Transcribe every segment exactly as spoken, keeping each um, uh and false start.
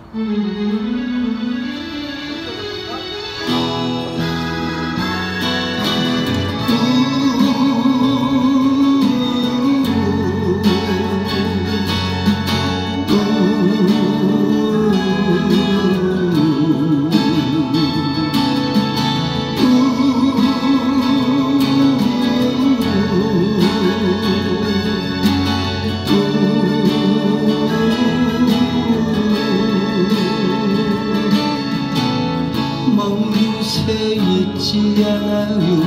멍새 있지 않아요.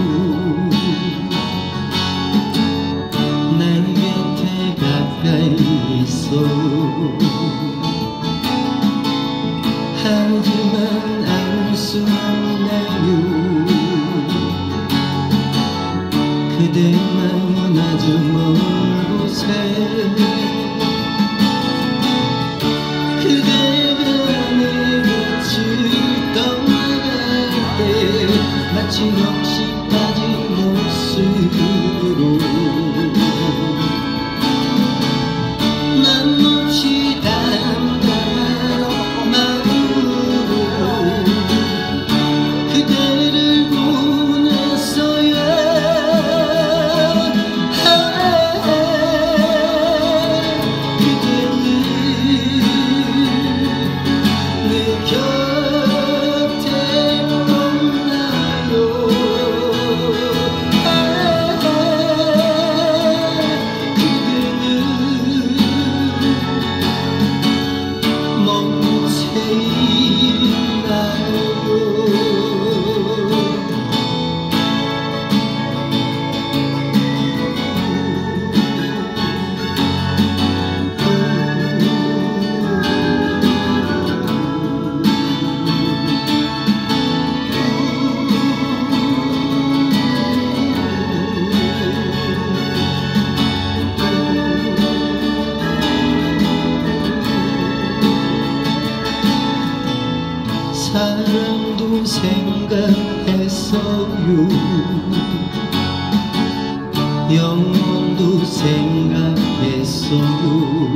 내 곁에 가까이 있어. 하지만 알 수 없네요. 그대 마음은 아주 먼 곳에. 그대가 내 곁을 떠나갈 때 마치 넋이 빠진 모습으로 난 몹시 담담한 마음으로 그대를 보냈어요. 사랑도 생각했어요. 영혼도 생각했어요.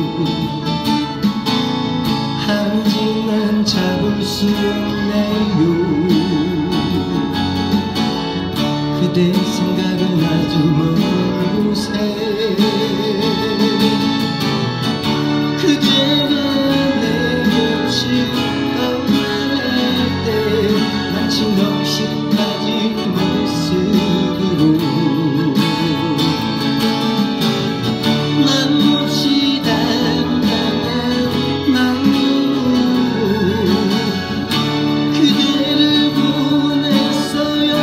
하지만 잡을 수 없네요. 그대 생각은 아주 먼 곳에. 그대가 내 곁을 마치 넋이 빠진 모습으로 난 몹시 담담한 마음으로 그대를 보냈어요.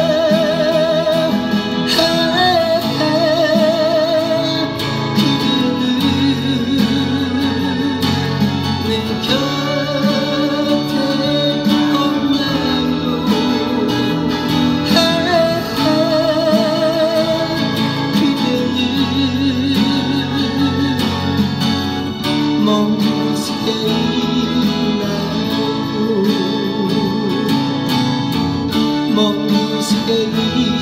그대는 내 곁에 멍새